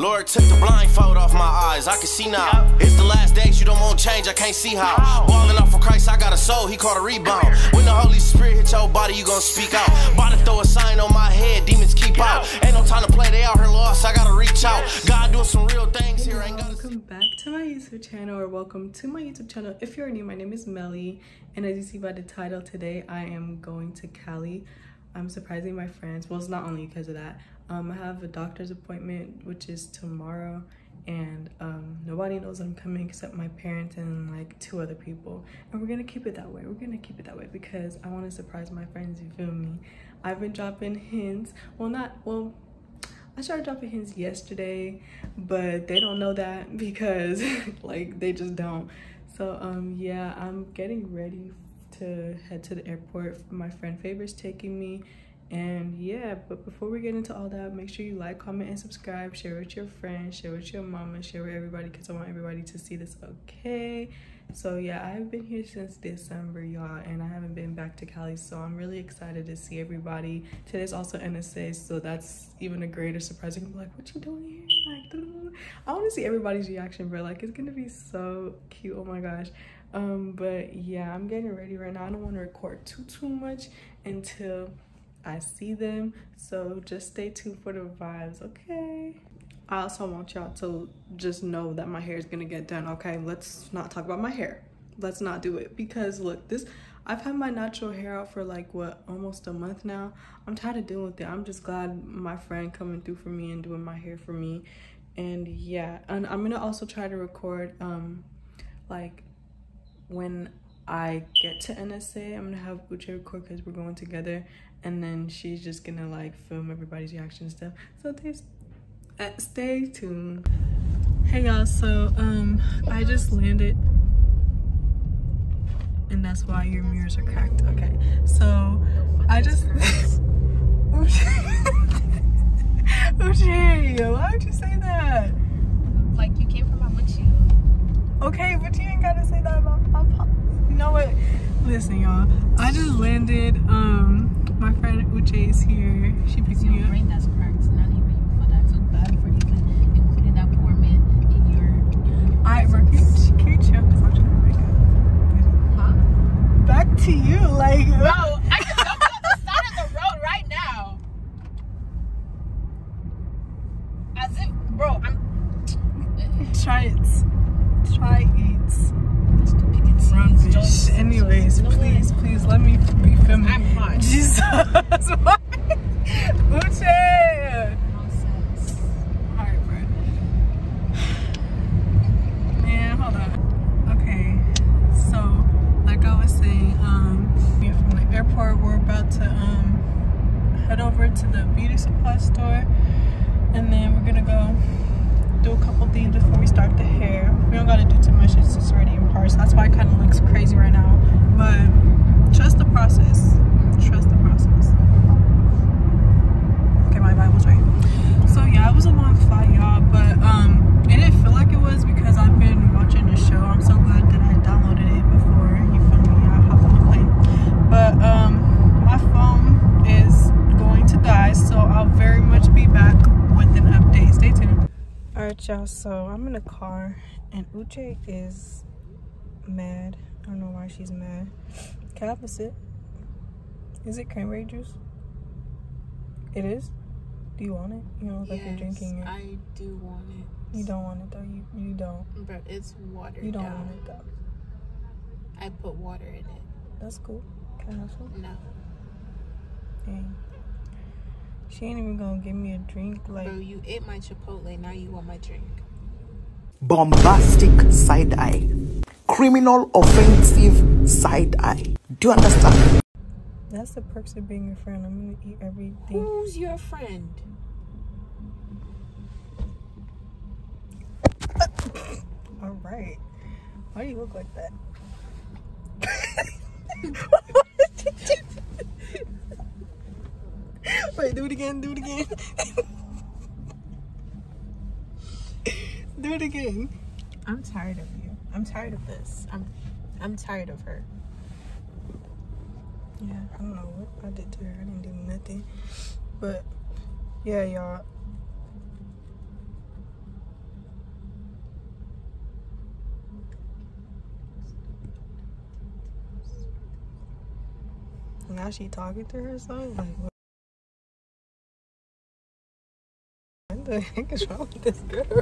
Lord took the blindfold off my eyes, I can see now. It's the last days, you don't want change, I can't see how. Balling off for Christ, I got a soul, he caught a rebound. When the Holy Spirit hit your body, you gon' speak out. About to throw a sign on my head, demons keep out. Ain't no time to play, they out here lost, I gotta reach out. God doing some real things here, ain't gotta. Welcome back to my YouTube channel, or welcome to my YouTube channel. If you're new, my name is Melly, and as you see by the title, today I am going to Cali. I'm surprising my friends. Well, it's not only because of that. I have a doctor's appointment, which is tomorrow, and nobody knows I'm coming except my parents and like 2 other people. And we're gonna keep it that way. We're gonna keep it that way because I want to surprise my friends, you feel me? I've been dropping hints. I started dropping hints yesterday, but they don't know that because like they just don't. So yeah, I'm getting ready to head to the airport. My friend Favor's taking me, and yeah, but before we get into all that, make sure you like, comment, and subscribe. Share with your friends, share with your mama, share with everybody, because I want everybody to see this, okay? So yeah, I've been here since December, y'all, and I haven't been back to Cali, so I'm really excited to see everybody. Today's also NSA, so that's even a greater surprise. I'm like, what you doing here? Like, I want to see everybody's reaction, bro. Like, it's gonna be so cute. Oh my gosh. But yeah, I'm getting ready right now. I don't want to record too much until I see them, so just stay tuned for the vibes, okay? I also want y'all to just know that my hair is gonna get done, okay? Let's not talk about my hair. Let's not do it, because look, I've had my natural hair out for like what, almost a month now. I'm tired of dealing with it. I'm just glad my friend coming through for me and doing my hair for me. And yeah, and I'm gonna also try to record like when I get to NSA, I'm gonna have Uche record because we're going together, and then she's just gonna like film everybody's reaction and stuff. So stay tuned. Hey y'all, so I just landed, and that's why your mirrors are cracked. Okay, so I just Uche, why would you say that? Like, you came from my windshield. Okay, but you ain't gotta say that about my pop. You know what? Listen, y'all. I just landed. My friend Uche is here. She picked me up. Brain that's cracked. Not even your fault. I feel bad for even including that poor man in your Alright, bro. Can you chill? Because I'm trying to make up. Huh? Back to you, like. Bro, I can jump on the side of the road right now. As if, bro, Try it. Rubbish. Anyways, please let me be filming. I'm hot. Jesus. Why? Uche. Nonsense. Alright, bro. Man, hold on. Okay, so like I was saying, we're from the airport. We're about to head over to the beauty supply store, and then we're gonna go do a couple things before we start the hair. We don't gotta do too much, it's just already in parts. That's why it kind of looks crazy right now, but trust the process. Trust the process. Okay, my Bible's right. So yeah, it was a long flight, y'all, but it didn't feel like it was because I've been watching the show. I'm so glad that I downloaded it before, you feel me, I hopped on the plane. But my phone is going to die, so I'll very much be back with an update. Stay tuned. Alright, y'all, so I'm in a car and Uche is mad. I don't know why she's mad. Can I have a sip? Is it cranberry juice? It is? Do you want it? You don't look like you're drinking it. I do want it. You don't want it though. You don't. But it's watered You don't down. want it though. I put water in it. That's cool. Can I have some? No. Dang. She ain't even gonna give me a drink. Like, Bro, you ate my Chipotle, now you want my drink. Bombastic side eye. Criminal offensive side eye. Do you understand? that's the perks of being your friend. I'm gonna eat everything. Who's your friend? All right. Why do you look like that? Wait, do it again, do it again. Do it again. I'm tired of you. I'm tired of this. I'm tired of her. Yeah, I don't know what I did to her. I didn't do nothing. But yeah, y'all. now she talking to herself. Like, what the heck is wrong with this girl?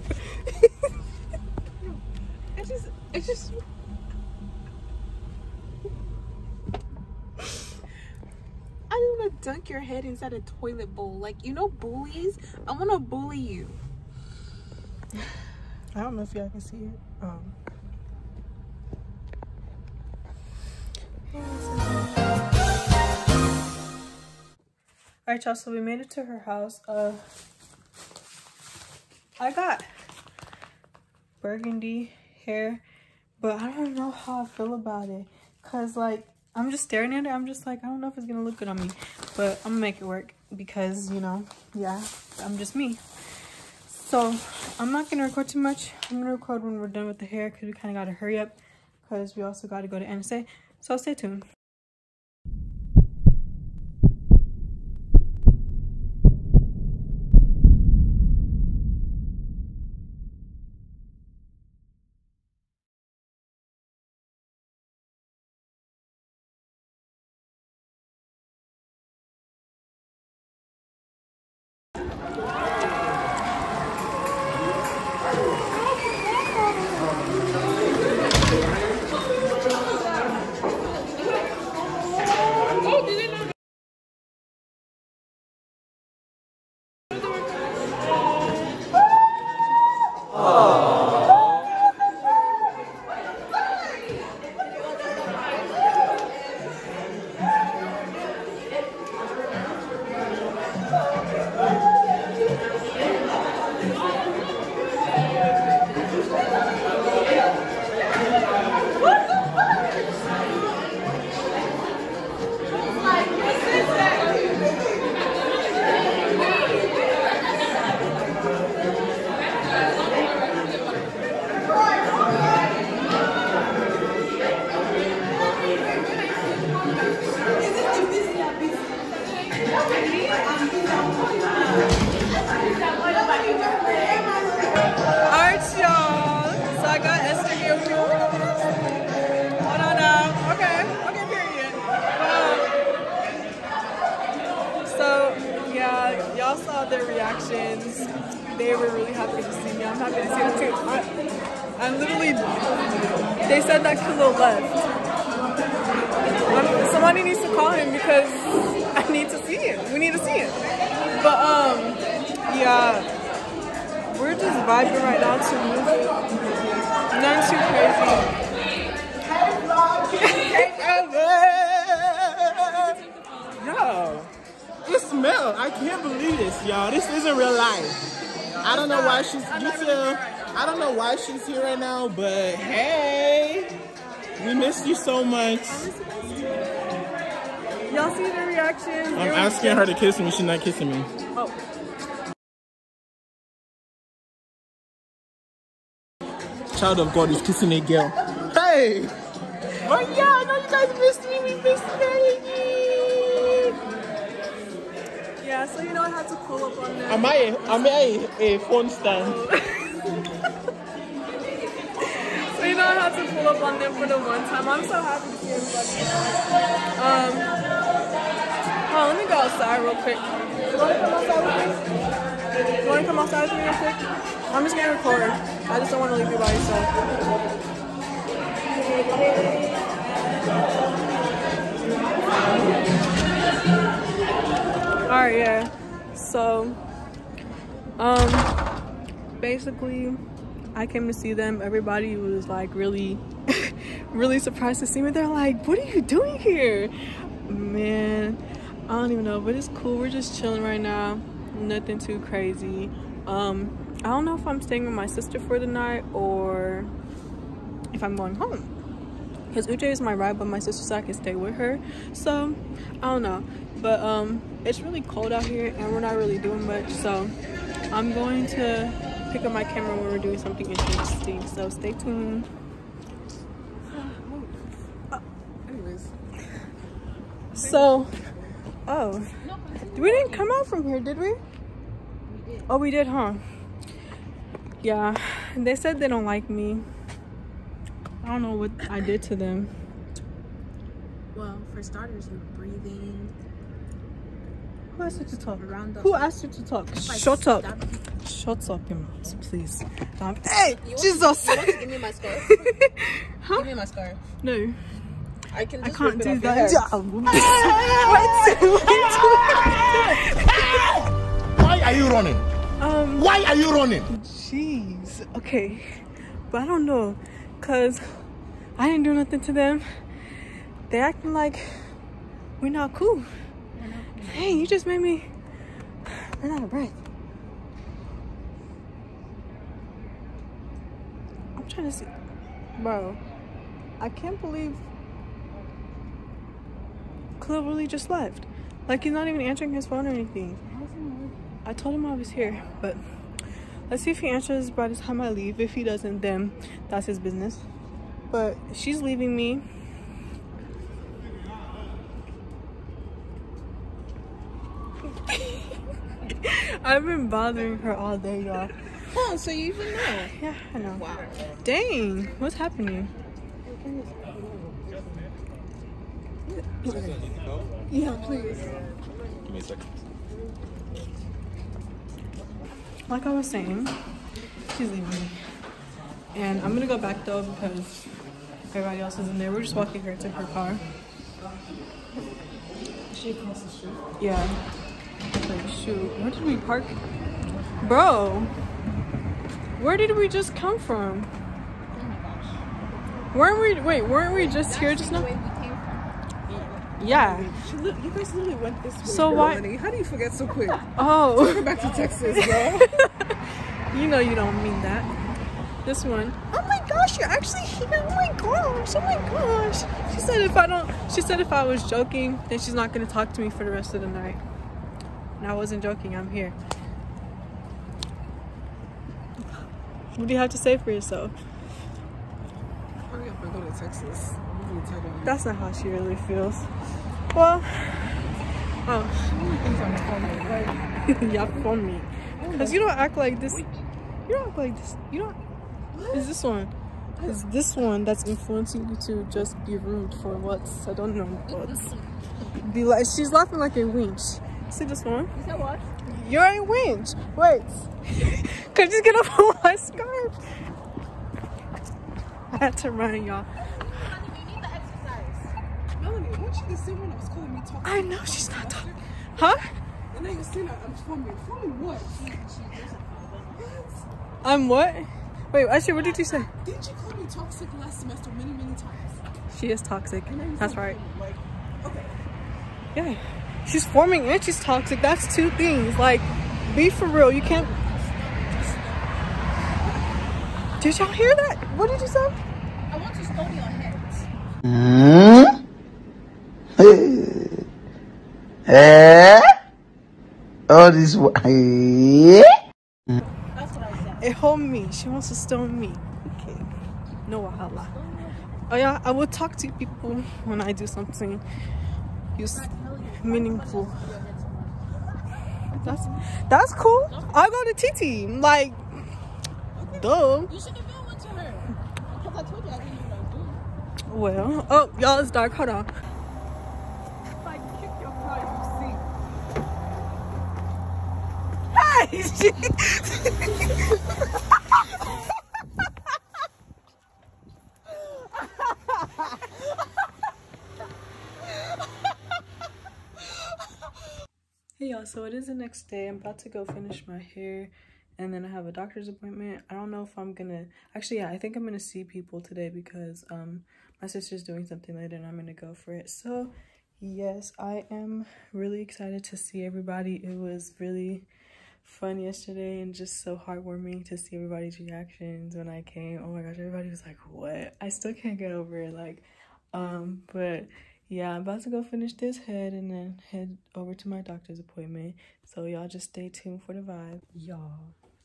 It's just. I don't want to dunk your head inside a toilet bowl. Like, you know, bullies. I want to bully you. I don't know if y'all can see it. Alright, y'all, so we made it to her house. I got burgundy hair, but I don't know how I feel about it. Cause like, I'm just staring at it. I'm just like, I don't know if it's gonna look good on me, but I'm gonna make it work because, you know, yeah, I'm just me. So I'm not gonna record too much. I'm gonna record when we're done with the hair because we kind of gotta hurry up because we also gotta go to NSA. So stay tuned. Alright, y'all. So I got Esther here with me. Hold on now. Okay, period. So yeah, y'all saw their reactions. They were really happy to see me. I'm happy to see them too. I'm literally, they said that Kilo left. Somebody needs to call him because I need to see it. We need to see it. But yeah, we're just vibing right now to music. Nothing too crazy. Yo, it smells. I can't believe this, y'all. This isn't real life. I don't know why she's I don't know why she's here right now, but hey, we missed you so much. Y'all see the reaction? I'm asking her to kiss me. She's not kissing me. Oh. Child of God is kissing a girl. Hey! But yeah, I know you guys missed me. We missed me. Yeah, so you know I had to pull up on them. Am I a phone stand? So you know I had to pull up on them for the one time. I'm so happy to see everybody. Let me go outside real quick. You wanna come outside with me? You wanna come outside with me real quick? I'm just gonna record. I just don't want to leave you by yourself. Alright, yeah. So, basically, I came to see them. Everybody was like really, really surprised to see me. They're like, what are you doing here? Man, I don't even know, but it's cool. We're just chilling right now. Nothing too crazy. I don't know if I'm staying with my sister for the night or if I'm going home. Because Uche is my ride, but my sister said I can stay with her. So, I don't know. But it's really cold out here and we're not really doing much. So, I'm going to pick up my camera when we're doing something interesting. So, stay tuned. Anyways. So, we didn't come out from here, did we? Oh, we did, huh? Yeah, they said they don't like me. I don't know what I did to them. Well, for starters, you're breathing. Who asked you to talk? Who asked you to talk? Like, Shut up. Shut up, your mouth, please. Hey, Jesus! You want to give me my scarf? Huh? Give me my scarf. No. I can just Can't rip do it off your that. head. Why are you running? Why are you running? Jeez. Okay. But I don't know. Because I didn't do nothing to them. They acting like we're not cool. Hey, you just made me run out of breath. I'm trying to see. Bro, I can't believe Khalil really just left. Like, he's not even answering his phone or anything. I told him I was here, but let's see if he answers by the time I leave. If he doesn't, then that's his business. But she's leaving me. I've been bothering her all day, y'all. Oh, so you even know? Yeah, I know. Wow. Dang, what's happening? Yeah, please. Give me a second. Like I was saying, she's leaving me. And I'm gonna go back though because everybody else is in there. We're just walking her to her car. She across the street. Yeah. Like, shoot, where did we park? Bro, where did we just come from? Oh my gosh. Weren't we just here just now? Where we came from. Yeah. You guys literally went this way. So why? How do you forget so quick? Oh. Go back to Texas, girl. You know you don't mean that. This one. Oh my gosh, you're actually here. Oh my gosh. Oh my gosh. She said if I was joking, then she's not gonna talk to me for the rest of the night. And I wasn't joking, I'm here. What do you have to say for yourself? Hurry up and go to Texas. That's not how she really feels. Well, yeah, phone me. Because you don't act like this. You don't act like this. You don't. Is this one? Is this one that's influencing you to just be rude for what? I don't know what. Be like, she's laughing like a winch. See this one? You said what? You're a winch. Wait. Could you get up on my scarf? I had to run, y'all. You need the exercise. Melanie, weren't you the same one that was calling me talking? I know she's not talking. Huh? And then you're saying I'm filming. Filming what? I'm what? Wait, actually, what did you say? Didn't you call me toxic last semester many times? She is toxic. That's right. Like, okay. Yeah. She's forming and she's toxic. That's two things. Like, be for real. You can't. Did y'all hear that? What did you say? I want to stone your heads. All this. That's what I said. It hold me. She wants to stone me. Okay. No wahala. Oh yeah, I will talk to people when I do something meaningful. That's cool. I'll go to TT. Like, duh. You should have been one to her. Because I told you I didn't know what I do. Well, oh, y'all, it's dark. Hold on. Like, kick your car, you see. Hey y'all, so it is the next day. I'm about to go finish my hair and then I have a doctor's appointment. I don't know if I'm gonna actually, yeah, I think I'm gonna see people today because my sister's doing something later and I'm gonna go for it. So yes, I am really excited to see everybody. It was really fun yesterday and just so heartwarming to see everybody's reactions when I came. Oh my gosh, everybody was like, what? I still can't get over it. Like, but yeah, I'm about to go finish this head and then head over to my doctor's appointment. So y'all just stay tuned for the vibe. Y'all,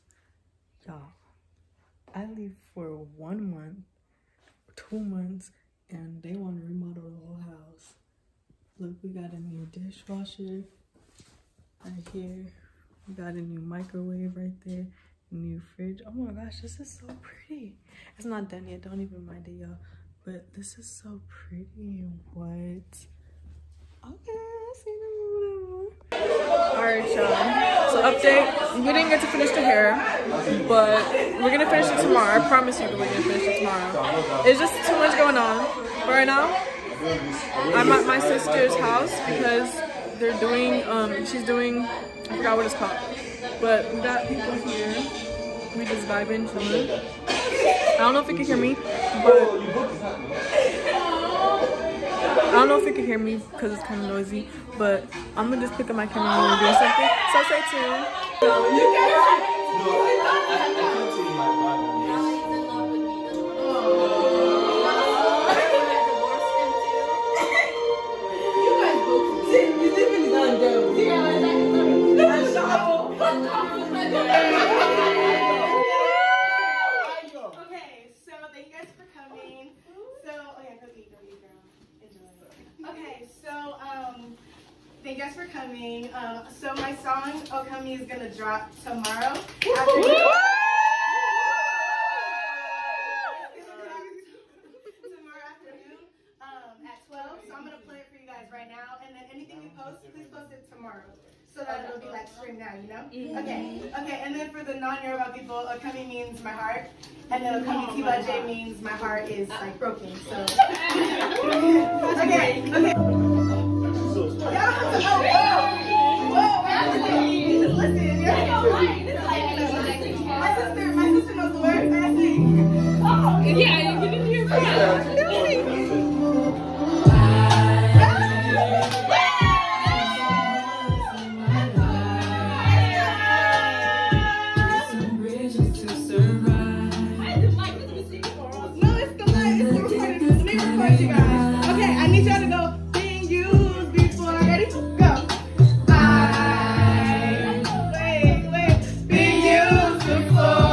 I leave for 1 month, 2 months, and they want to remodel the whole house. Look, we got a new dishwasher right here. We got a new microwave right there. New fridge. Oh my gosh, this is so pretty. It's not done yet. Don't even mind it, y'all. but this is so pretty. What? Okay, I see them or whatever. Alright, y'all. So update, we didn't get to finish the hair, but we're gonna finish it tomorrow. I promise you that we're gonna finish it tomorrow. It's just too much going on. But right now, I'm at my sister's house because they're doing, she's doing, I forgot what it's called. But we got people here. We just vibing, chilling. I don't know if you can hear me, but I don't know if you can hear me because it's kind of noisy, but I'm gonna just pick up my camera when we're doing something. So stay tuned. Thank you guys for coming. So my song Okami is gonna drop tomorrow. Tomorrow afternoon at 12. So I'm gonna play it for you guys right now, and then anything you post, please post it tomorrow, so that it'll be like spring now, you know? Okay. And then for the non-Yoruba people, Okami means my heart, and then Okami Tibaje means my heart is like broken. So okay. My sister knows the words. I sing. Oh, yeah, you can do your friend. Okay, I need y'all to go being used before. Ready? Go. Wait. Being used before.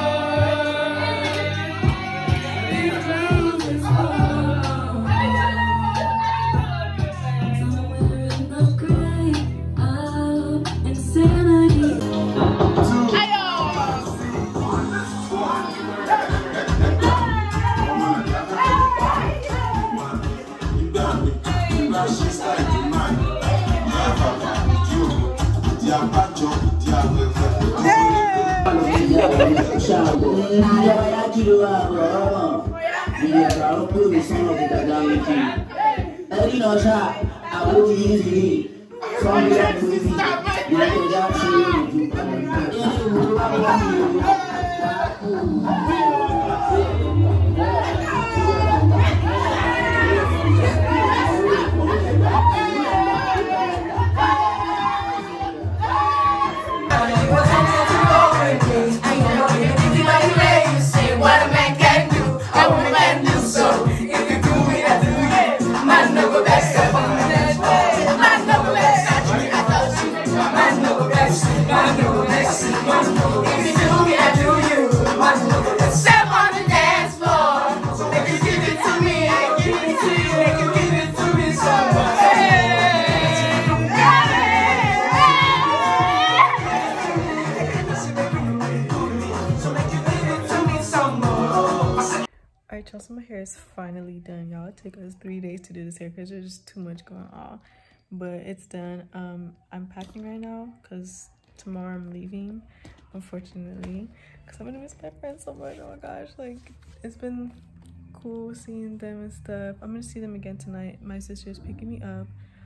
Alright, y'all, so my hair is finally done. Y'all, it took us 3 days to do this hair because there's just too much going on. But it's done. I'm packing right now because tomorrow I'm leaving, unfortunately, because I'm gonna miss my friends so much. Oh my gosh, like, it's been cool seeing them and stuff. I'm gonna see them again tonight. My sister's picking me up.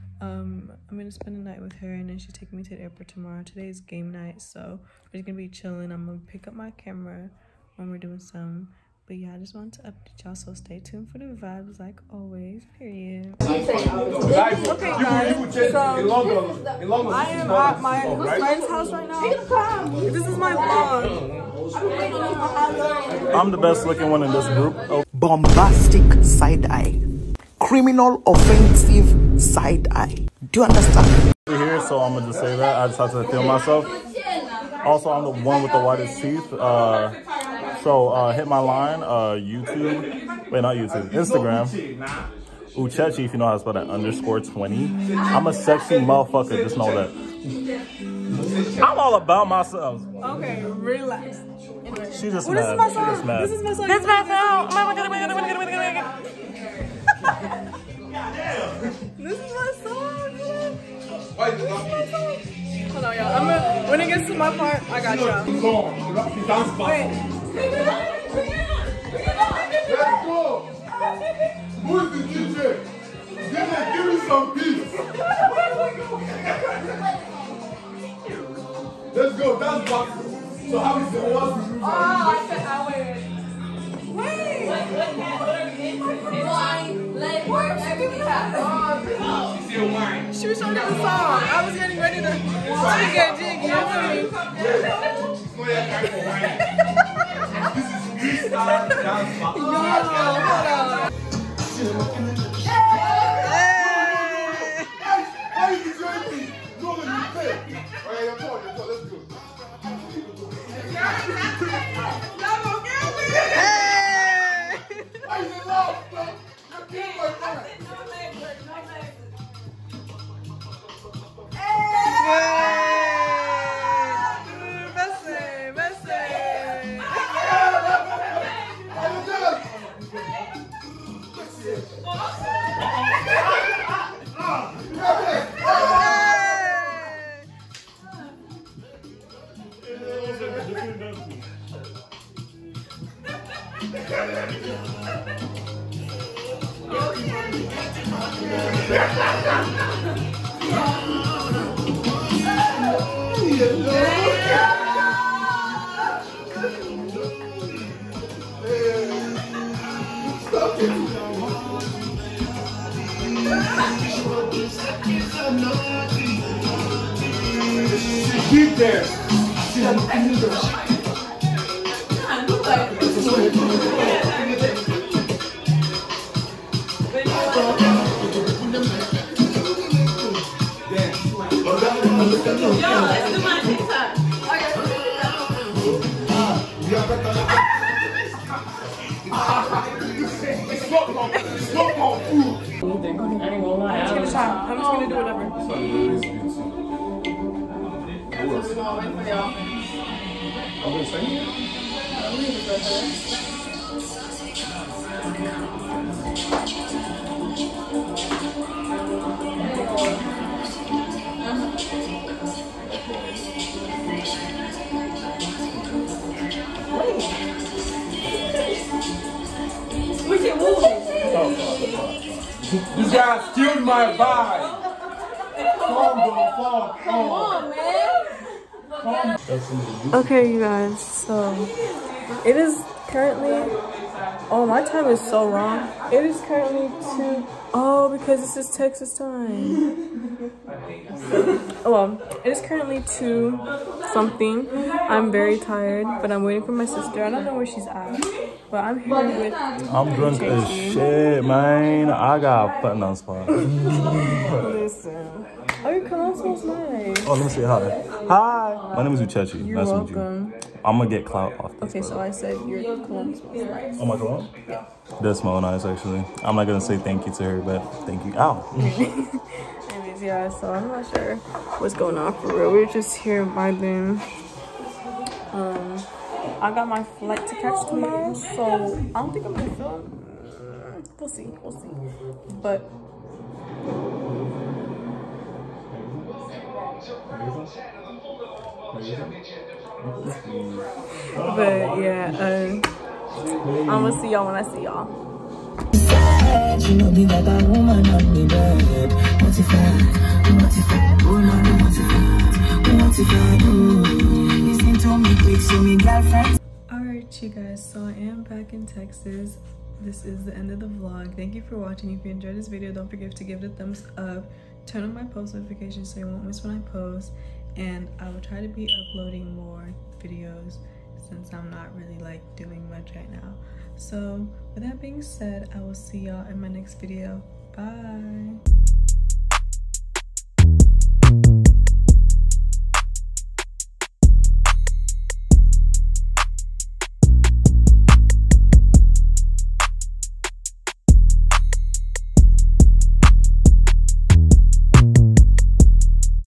I'm gonna spend the night with her, and then she's taking me to the airport tomorrow. Today is game night, so we're just gonna be chilling. I'm gonna pick up my camera when we're doing some. But yeah, I just wanted to update y'all, so stay tuned for the vibes like always, period. Okay guys, so I am at my friend's house right now. This is my vlog. I'm the best looking one in this group. Bombastic side eye. Criminal offensive side eye. Do you understand? Here, so I'm gonna just say that. I just have to film myself. Also, I'm the one with the whitest teeth. So hit my line, YouTube. Wait, not YouTube. Instagram. Uchechi, if you know how to spell that, _20. I'm a sexy motherfucker, just know that. I'm all about myself. Okay, relax. She just Well, mad. this is my song. This is my song. This is my song. Hold on, y'all. When it gets to my part, I got y'all. Wait. Let's go. Who's the DJ? DJ, give me some beats. Let's go. That's boxing. So how is the one? Oh, I said I win. Wait. She was showing me the song. I was getting ready to get jiggy. This is freestyle dance boxing. How you enjoy me? No, let me play. Alright, I'm talking. Let's go. Why you in love, bro? You're being my friend. Keep there. I'm just gonna do whatever. You guys killed my vibe. Come on, man. Okay, you guys. So it is currently. Oh, my time is so wrong. It is currently 2. Oh, because this is Texas time. Oh, well, it is currently 2 something. I'm very tired, but I'm waiting for my sister. I don't know where she's at, but I'm here with. I'm drunk as shit, man. I got putting on spot. Listen. Oh, your cologne smells nice. Oh, let me say hi. Hi. My name is Uchechi. You're nice welcome. to meet you. I'm gonna get clout off this. Okay, so I said your cologne smells nice. Oh, my cologne? Yeah. It does smell nice, actually. I'm not gonna say thank you to her, but thank you. Ow. Anyways, yeah, so I'm not sure what's going on for real. We're just here vibing. I got my flight to catch tomorrow, so I don't think I'm gonna film. We'll see. But yeah, I'm gonna see y'all when I see y'all. She know me like a woman on me bed. Mortified, oh no, mortified, listen to me quick, so me girlfriend. Alright, you guys, so I am back in Texas. This is the end of the vlog. Thank you for watching. If you enjoyed this video, don't forget to give it a thumbs up. Turn on my post notifications so you won't miss when I post. And I will try to be uploading more videos since I'm not really like doing much right now. So with that being said, I will see y'all in my next video. Bye.